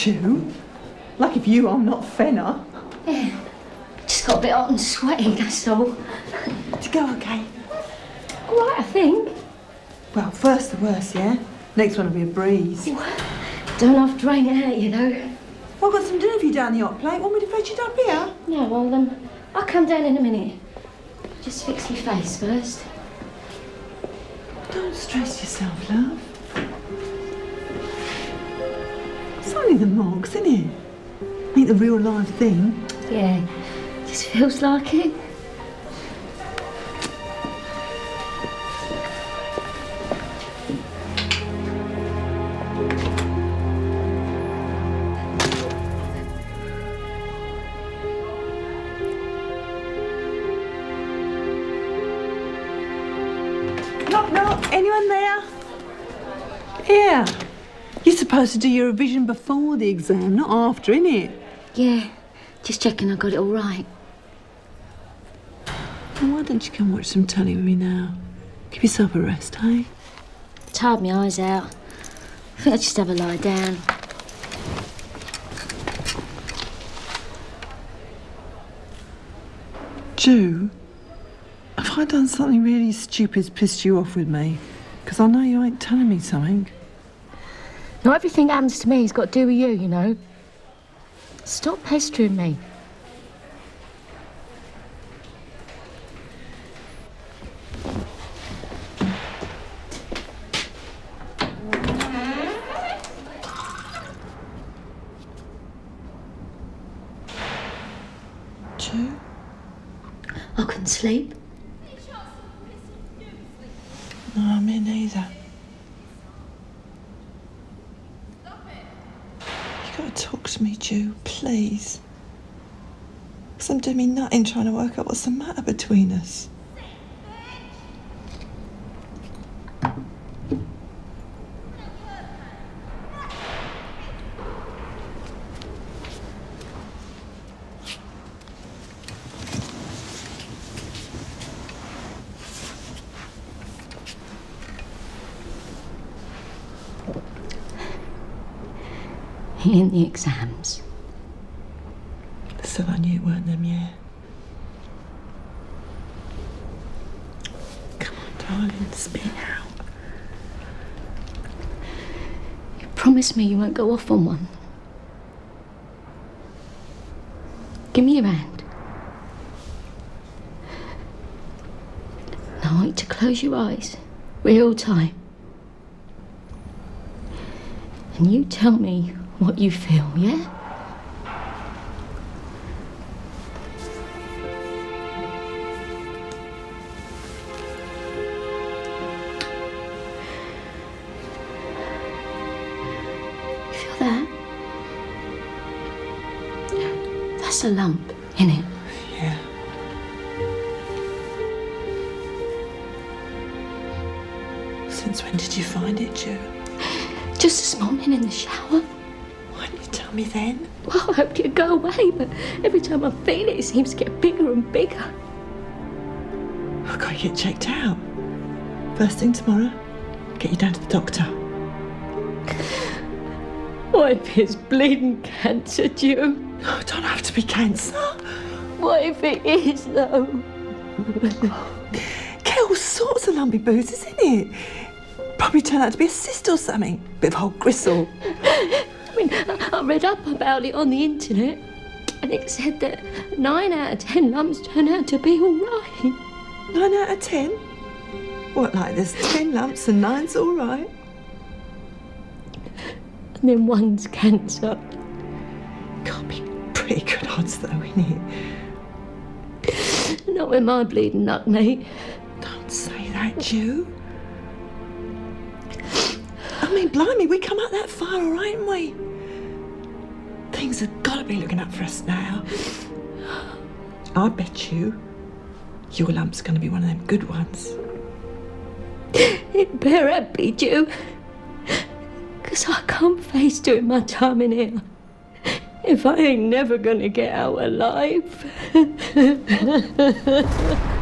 Chew? Lucky for you, I'm not Fenner. Yeah, just got a bit hot and sweaty, that's all. To go okay? All right, I think. Well, first the worst, yeah? Next one will be a breeze. Don't have to drain it out, you know. Well, I've got some dinner for you down the hot plate. Want me to fetch it up here? Yeah, well, I'll come down in a minute. Just fix your face first. Don't stress yourself, love. It's only the marks, isn't it? Ain't the real live thing. Yeah, just feels like it. Knock. Anyone there? Yeah. You're supposed to do your revision before the exam, not after, innit? Yeah, just checking I got it all right. Well, why don't you come watch some telly with me now? Give yourself a rest, eh? Tired my eyes out. I think I'll just have a lie down. Ju, have I done something really stupid's pissed you off with me? Because I know you ain't telling me something. Not everything that happens to me's got to do with you, you know. Stop pestering me. Ju? I couldn't sleep. No, me neither. You gotta talk to me, Ju, please. Because I'm doing me nutting trying to work out what's the matter between us. In the exams. So I knew it weren't them, yeah. Come on, darling, speak out. You promised me you won't go off on one. Give me your hand. Now I want you to close your eyes real time. And you tell me what you feel, yeah? You feel that? That's a lump, innit? Yeah. Since when did you find it, Ju? Just this morning in the shower. Why didn't you tell me then? Well, I hoped it'd go away, but every time I feel it, it seems to get bigger and bigger. I've got to get checked out. First thing tomorrow, get you down to the doctor. What if it's bleeding cancer, Ju? No, it don't have to be cancer. What if it is, though? Get all sorts of lumpy boozers, isn't it? Probably turn out to be a cyst or something. Bit of old gristle. I mean, I read up about it on the internet, and it said that 9 out of 10 lumps turn out to be all right. 9 out of 10? What, like there's 10 lumps and 9's all right? And then 1's cancer. Can't be pretty good odds, though, innit? Not with my bleeding luck, mate. Don't say that, Ju. I mean, blimey, we come out that far, all right, haven't we? Things have got to be looking up for us now. I bet you your lump's going to be one of them good ones. It better be, Ju. Because I can't face doing my time in here if I ain't never going to get out alive.